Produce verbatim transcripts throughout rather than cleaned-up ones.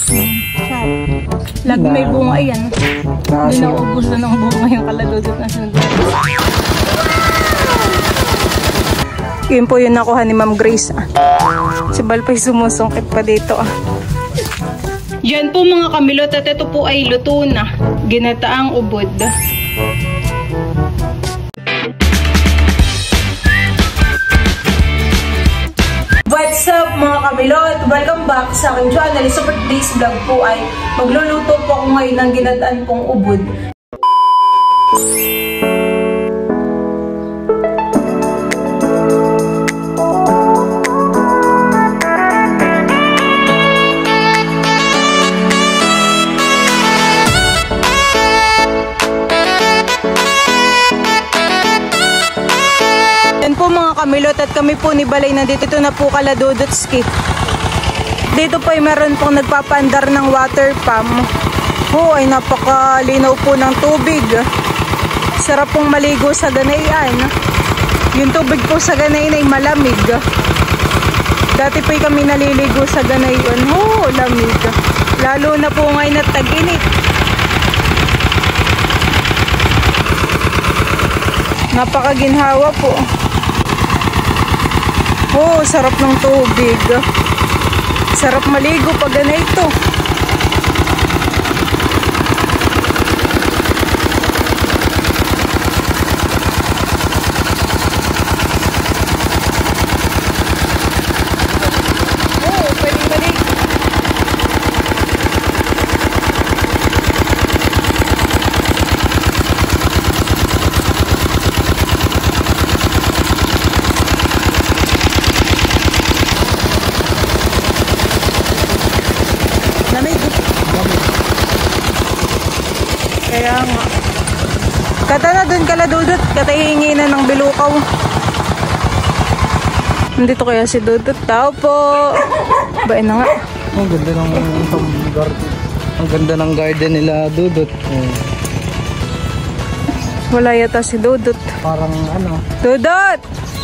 Lagi may bunga yan. Hindi na ubos na ng bunga yung kaladudot na sinagwala. Yun po yung nakuha ni Ma'am Grace. Ah. Si Balpay sumusungkit pa dito. Ah. Yan po mga kamilot at ito po ay luto na. Ginataang ubod. What's up mga kamilot? Welcome back sa aking channel. Sa today's vlog po ay magluluto po ako ngayon ng ginataan pong ubod. Kamilot at kami po ni Balay na dito na po Kaladudotski. Dito po ay meron pong nagpapaandar ng water pump. Oh, ay napakalinaw po ng tubig. Sarap pong maligo sa ganayan. Yung tubig po sa ganayan ay malamig. Dati po ay kami naliligo sa ganayon. Oh, lamig. Lalo na po ngayon at tag-init. Napakaginhawa po. Oh, sarap ng tubig. Sarap maligo pag ganito. Oh, pwedeng maligo. Kaya nga. Kata na dun Kaladudot. Kata hihingi na ng bilukaw. Nandito kaya si Dudot. Tao po. Bain na nga. Ang ganda ng garden. Ang ganda ng garden nila Dudot. Hmm. Wala yata si Dudot. Parang ano. Dudot!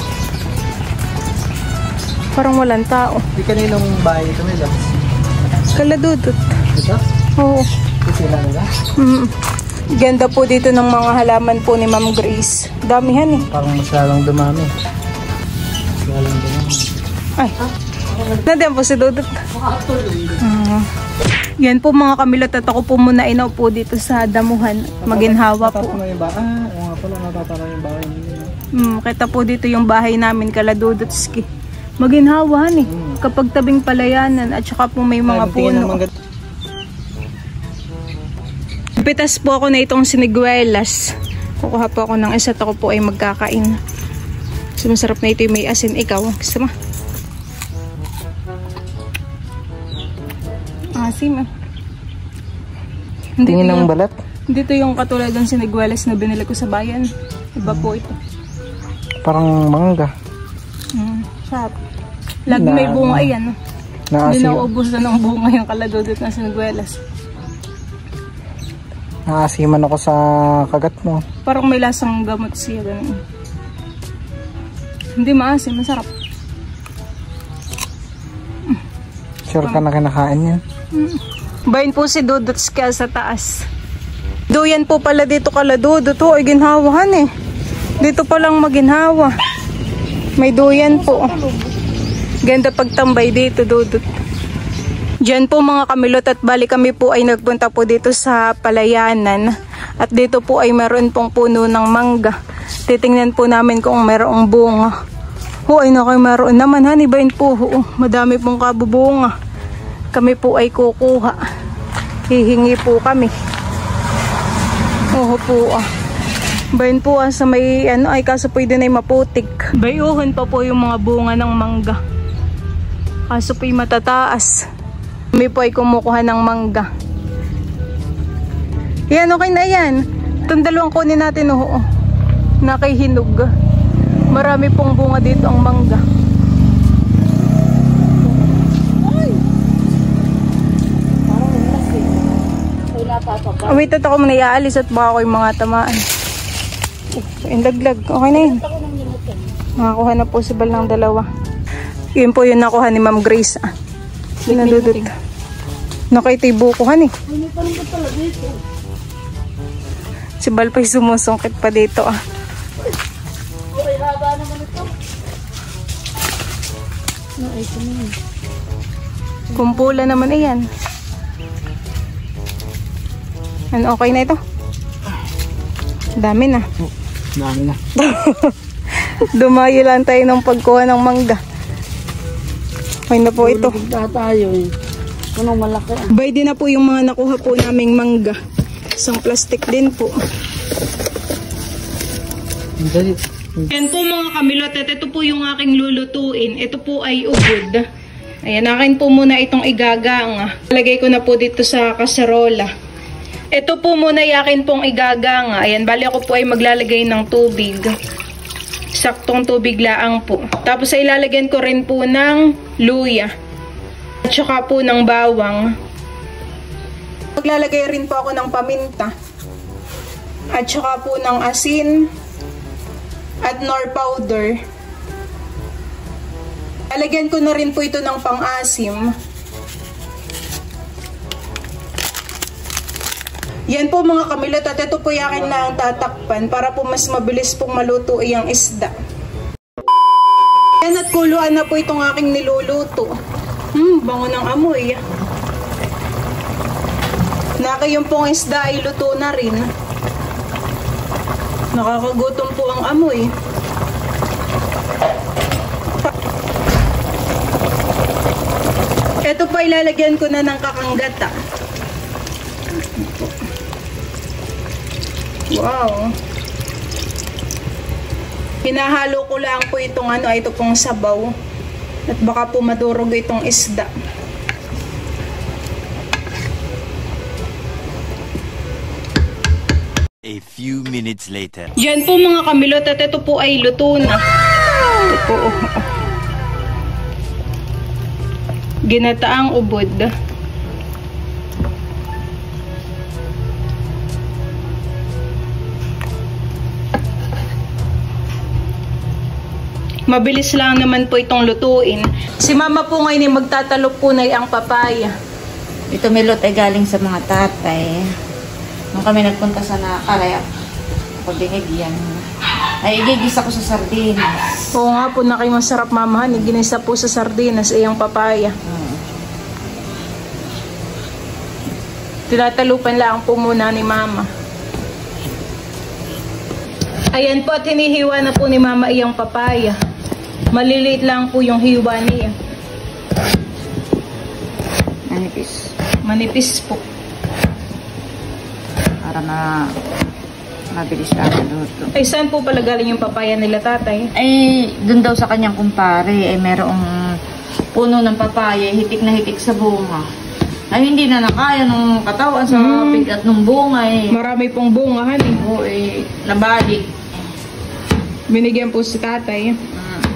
Parang walang tao. Di kaninong bahay ito nila? Kaladudot. Ito? Oo. Kasi na nila? Mm. Ganda po dito ng mga halaman po ni Ma'am Grace. Damihan eh. Parang mas lalong dumami. Mas lalong dumami. Ay. Nandiyan po si Dudot. Uh, yan po mga kamilot at ako po muna inaw po dito sa damuhan. Maginhawa po. Natapos na yung bahay. Ah, oo nga pala. Natapos na yung bahay. Hmm, kita po dito yung bahay namin Kaladudotski. Maginhawahan eh. Hmm. Kapag tabing palayanan at saka po may mga puno. Pitas po ako na itong siniguelas. Kukuha po ako ng isa at ako po ay magkakain. So masarap na ito yung may asin. Ikaw, gusto mo? Asim ah. Tingin ng balat? Dito yung katulad ng siniguelas na binili ko sa bayan. Iba po ito. Parang mangga. Hmm, sarap. Lagi may bunga yan. Hindi na ubos na ng bunga yung Kaladudot na siniguelas. Nakasiman ako sa kagat mo. Parang may lasang gamot siya. Ganun. Hindi maasim, masarap. Sure ka na kinakain yan? Mm. Bayin po si Dudot kaya sa taas. Duyan po pala dito Kaladudot. Oh, ay ginhawahan eh. Dito palang maginhawa. May duyan po. Ganda pagtambay dito Dudot. Diyan po mga kamilot at bali kami po ay nagpunta po dito sa palayanan at dito po ay meron pong puno ng mangga. Titingnan po namin kung merong bunga. Ho, ay naku, meron naman ha, ibahin po. Ho, madami pong kabubunga. Kami po ay kukuha. Hihingi po kami. Oo po ah. Bayin po ah, sa may ano ay kaso po din ay maputik. Bayuhon pa po yung mga bunga ng mangga. Kaso po ay matataas. Kami po ay kumukuha ng mangga. Yan, okay na yan. Itong dalawang kunin natin, oo. Nakihinog. Marami pong bunga dito ang mangga. Oh, wait, ito ako muna iaalis at baka ko yung mga tamaan. Yung laglag. Okay na yun. Nakakuha na po si Bal ng dalawa. Yun po yung nakuha ni Ma'am Grace. Ah. Sinadudot. Nakaitibukuhan eh. Ay, may parang pala dito. Si Balpay sumusungkit pa dito ah. Okay, haba naman ito. No, ito naman. Kumpula naman iyan. Ano, okay na ito? Dami na. Dami na. Dumayo lang tayo ng pagkuha ng mangga. Okay na po ito. Nagda tayo eh. Anong malaki ah. Bay din na po yung mga nakuha po naming mangga. Isang plastic din po. Dali. Yan po mga kamilot at ito po yung aking lulutuin. Ito po ay ubod. Ayan, akin po muna itong igagang. Lagay ko na po dito sa kaserola. Ito po muna yakin pong igagang. Ayan, bali ako po ay maglalagay ng tubig. Saktong tubig laang po. Tapos ay ilalagyan ko rin po ng luya. At saka po ng bawang. Maglalagay rin po ako ng paminta. At saka po ng asin. At nor powder. Lalagyan ko na rin po ito ng pang-asim. Yan po mga kamilot at ito po yakin na ang tatakpan para po mas mabilis pong maluto iyang isda. Yan at kuluan na po itong aking niluluto. Hmm, bango ng amoy. Naka yung pong isda ay luto na rin. Nakakagutom po ang amoy. Ito pa ilalagyan ko na ng kakanggata. Wow. Hinahalo ko lang po itong ano, ito pong sabaw. At baka po madurog itong isda. A few minutes later. Yan po mga kamilot at ito po ay luto na. Ito po. Ginataang ubod. Mabilis lang naman po itong lutuin. Si mama po ngayon ay magtatalop po na ang papaya. Ito milot ay galing sa mga tatay. Nung kami nagpunta sa Nakalaya, ako binigyan. Ay, igigisa ko sa sardinas. Oo nga po, na kayo masarap mamahan. Ginisa po sa sardinas iyang papaya. Hmm. Tinatalupan lang po muna ni mama. Ayan po at hinihiwa na po ni mama iyang papaya. Maliliit lang po yung hiwa niya. Manipis. Manipis po. Para na mabilis tayo luto. Ay, saan po pala galing yung papaya nila tatay? Ay, dun daw sa kanyang kumpare, ay merong puno ng papaya, hitik na hitik sa bunga. Ay, hindi na nakaya nung katawan sa Mm. bigat ng bunga eh. Marami pong bungahan eh. Oo eh, nabalik. Binigyan po si tatay. Mm.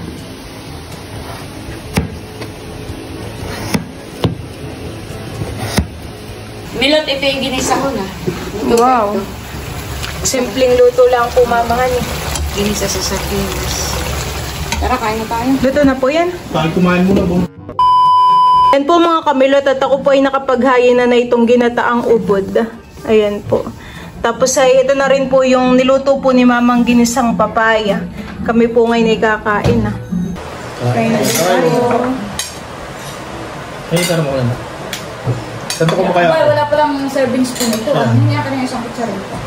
Milot, ito yung ginisa ko na. Ito, Wow. ito. Simpleng luto lang po mamahan eh. Ginisa sa sardinas. Tara, kain na tayo. Luto na po yan. Bakit kumain muna po? Yan po mga kamilot at ako po ay nakapaghain na na itong ginataang ubod. Ayan po. Tapos ay ito na rin po yung niluto po ni mamang ginisang papaya. Kami po ngayon ay kakain na. Kain na tayo. Ay, tara mo na. Santo ko mo kaya Ay, ako. wala palang serving spoon ito. Ah. Ano niya ka na isang kutsarita?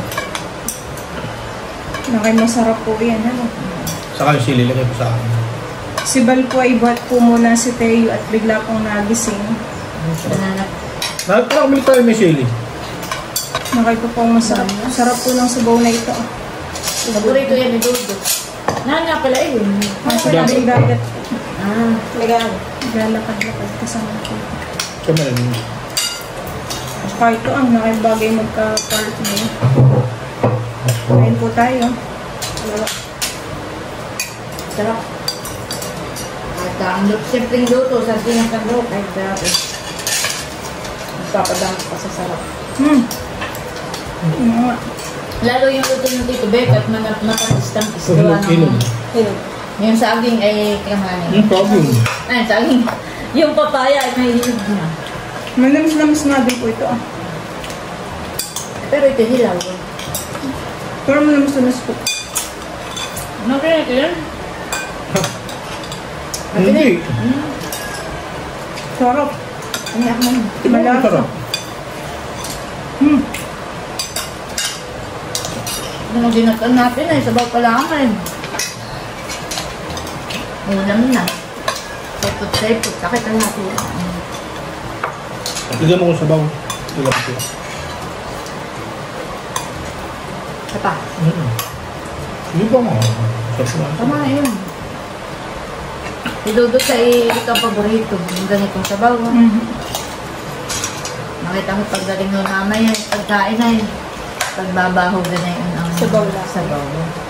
Nakay masarap po yan. Ano? Saka yung sili, lagay ko sa akin. Si Bal po ay buhat po muna si Teo at bigla pong nagising. Banana. Bakit parang umilit tayo may sili? Nakay po po masarap. Sarap po ng sabaw na ito. Paborito yan ni Dodo. Naan nga pala eh. Masarap lang yung dagat. Ah, Lagaan. Galakad-lakad kasama po. Kaya rin. Kahit ito ang nakibagay magka-partner. Kain po tayo. sarap. At ang uh, simpleng luto, sardinas ng luto, kahit grabe. Magpapadamot pa sa sarap. Hmm. Mm. Lalo yung luto ng Tito Beck at matamis-tamis. Gawa Ilog. ng... Yung saging ay kamanin. Yung problem. Ay, saging. Yung papaya ay may hinog na. Malamis-lamis nga din po ito ah. Pero ito hilaw. Pero malamis-lamis po. Ano kaya ito yan? Hindi. Sarap. Ano ako naman? Malasa. Sarap. Hmm. Ano ginatan natin eh, sabaw pa lang eh. Ulam na. Sepot-sepot, sakit ang natin. Tignan mo kung sabaw. Tignan mo siya. Sapa. Hindi ba mo? Sarap. Tama na yun. Si Dudut ay ito ang paborito. Yung ganitong sabaw. Mm-hmm. Nakita mo pagdating ng mamaya, pagkain na yun. Pagbabaho ganyan ang Sabaw lang. sabaw.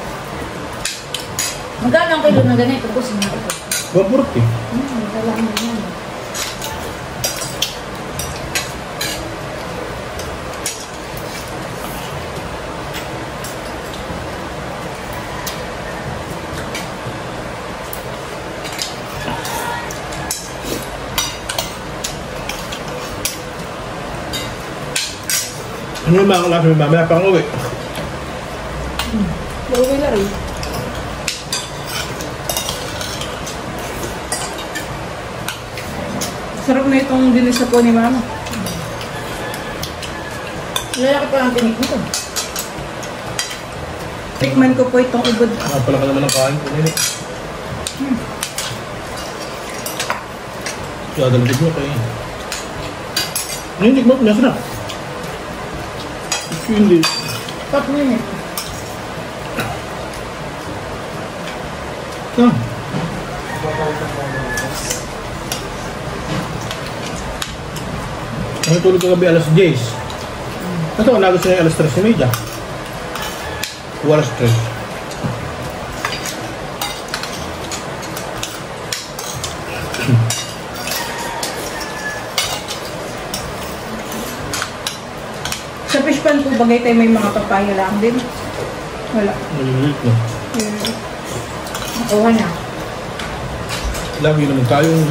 Magkano ang kilo na ganito? Gusto mo ito? one forty. Hmm, kailangan mo yan. Ano yung mga klase mo mamaya pang uwi? Mauwi na rin. Sarap na itong ginisa po ni Mama. Lalaki pa ang tinik nito. Tikman ko po itong ubod. Ah, pala ka naman ng kain ko nila. Hmm. Kaya dalagig mo kayo. Ano yung tikman? Nasa na? Hindi. Top minute. Ah. Ano tulog ka gabi alas diyes? Ito, nagos na yung alas tres na media. O alas tres. Sa fish pan po bagay tayo may mga papaya lang din. Wala. Nalilit na. Hmm. Nakuha na. Lagi naman tayong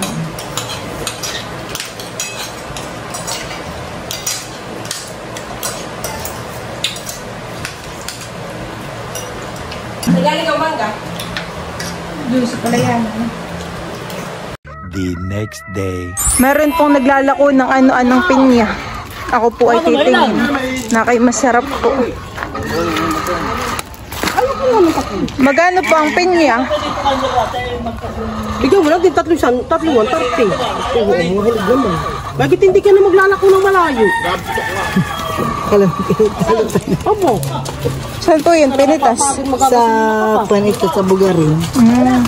Nagaling ka mangga? Doon sa palayanan. The next day. Meron pong naglalako ng ano-anong pinya. Ako po ay titingin. Nakay masarap po. Magano po ang pinya? Bigyan mo lang din tatlo san, tatlo one thirty. Eh, mahilig naman. Bakit hindi ka na maglalako ng malayo? Opo. Saan po yun? Pinitas? Sa panito sa Bugarin. Mm.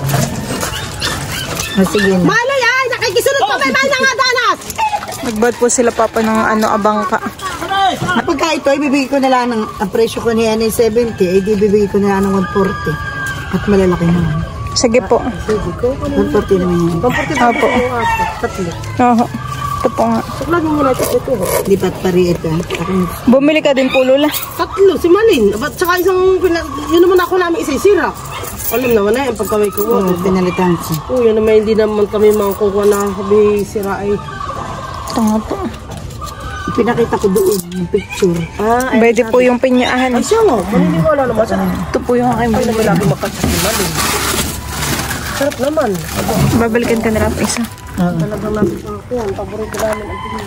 Ah, sige na. Malay ay! Nakikisunod pa may may nangadanas! Nagbad po sila papa ng ano abangka. Pagka ito, ibibigay ko na lang ng, ang presyo ko niya ay seventy, ay ibibigay ko na lang ng one forty. At malalaki na. Sige po. Sige ko. one forty naman yan. one forty ba Opo. ito? Tatlo. Oo. Ito po nga. Suklad mo muna ito. Ito. Lipat pari ito. Bumili ka din po, Lola. Tatlo, si Malin. At saka isang, pina- yun naman ako namin isa-sira. Alam naman na yan, pagka may kuha. Oo, pinalitan ko. Oo, yun naman, hindi naman kami mangkukuha na sabi sira ay. Ito nga po. Pinakita ko doon yung picture. Ah, ay, Pwede po yung pinyahan. ay siya nga, maniniwala naman siya. Ito po yung aking Ay, bumili. naman makasya si Malin. Sarap naman. Babalikan ka na lang po isa. Talagang natin sa ako yan. Paborito namin ang tingin.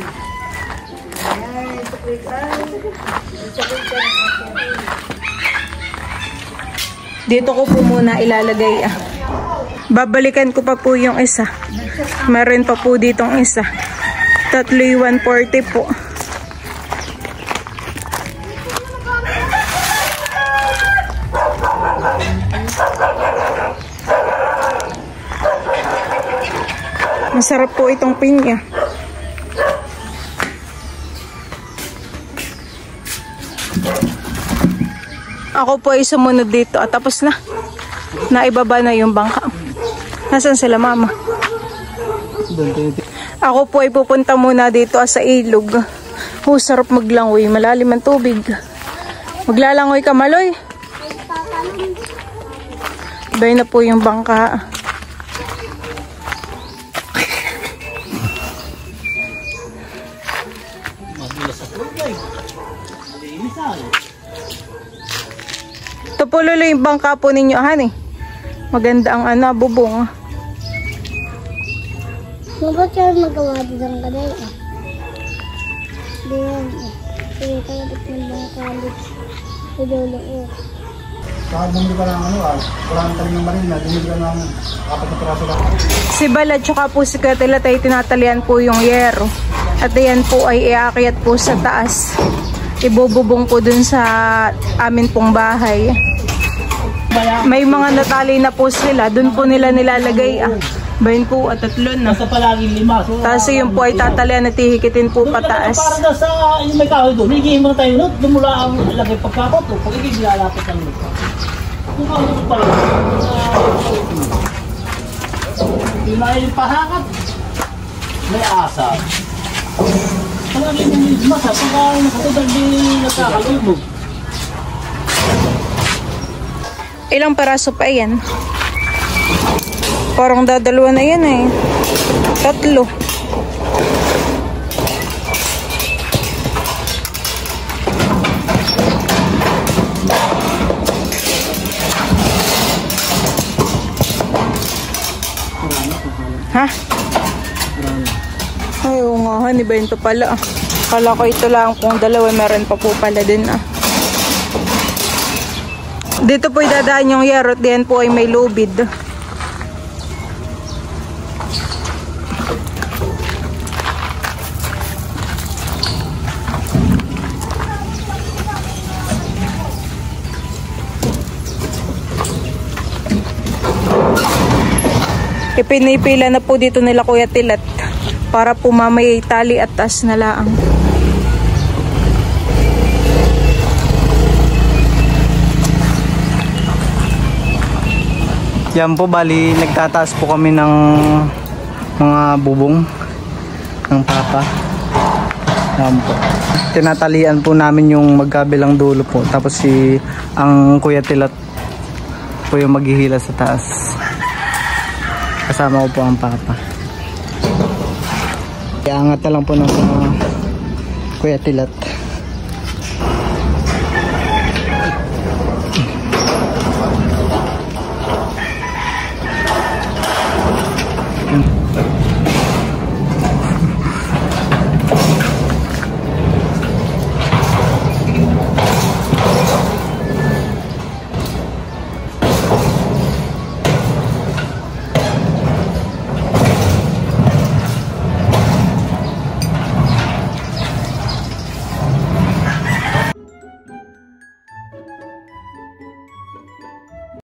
Dito ko po muna ilalagay ah. Babalikan ko pa po yung isa. Meron pa po ditong isa. Tatlo yung one forty po. Masarap po itong pinya. Ako po ay sumunod dito at tapos na. Naibaba na yung bangka. Nasaan sila, Mama? Ako po ay pupunta muna dito sa ilog. Oh, sarap maglangoy. Malalim ang tubig. Maglalangoy ka, Maloy. Bay na po yung bangka. Ito po Lolo yung bangka po ninyo, han eh. Maganda ang ano, bubong. Mabat yan magawa din ang kanay ah. Di yan eh. Sige ka na ng mga college. Idolo eh. Saka bumili ka ng ano ah, wala nang talim ng marina, bumili ka ng apat na piraso lang. Si Balad tsaka po si Katilat ay tinatalian po yung yero. At ayan po ay iakyat po sa taas. Ibububong po dun sa amin pong bahay. May mga natali na po sila, dun po nila nilalagay ah. Bayin po at tatlo na. Nasa palaging lima. So, tapos yun po ay tatalian at hihikitin po pataas. Para na sa yung may kahoy doon, higigin mo tayo doon, dumula ang lagay pagkakot o pag higigin lalapit ang lupa. Kung ano ko pala, yung mga yung pahakat, may asap. Palaging yung masa, pagka nakatudang di nagkakalubog. Ilang paraso pa yan? Parang dadalawa na yan eh. Tatlo. Ha? Ay, oo nga. Hani ba yun to pala? Kala ko ito lang pong dalawa. Meron pa po pala din ah. Dito po idadaan yung yarot. Diyan po ay may lubid. Ipinipila na po dito nila Kuya Tilat para po mamay tali at tas na laang. Yan po, bali nagtataas po kami ng mga bubong ng papa. Yan po. Tinatalian po namin yung magkabilang dulo po. Tapos si ang Kuya Tilat po yung maghihila sa taas. Kasama ko po ang papa. Iangat na lang po ng uh, Kuya Tilat.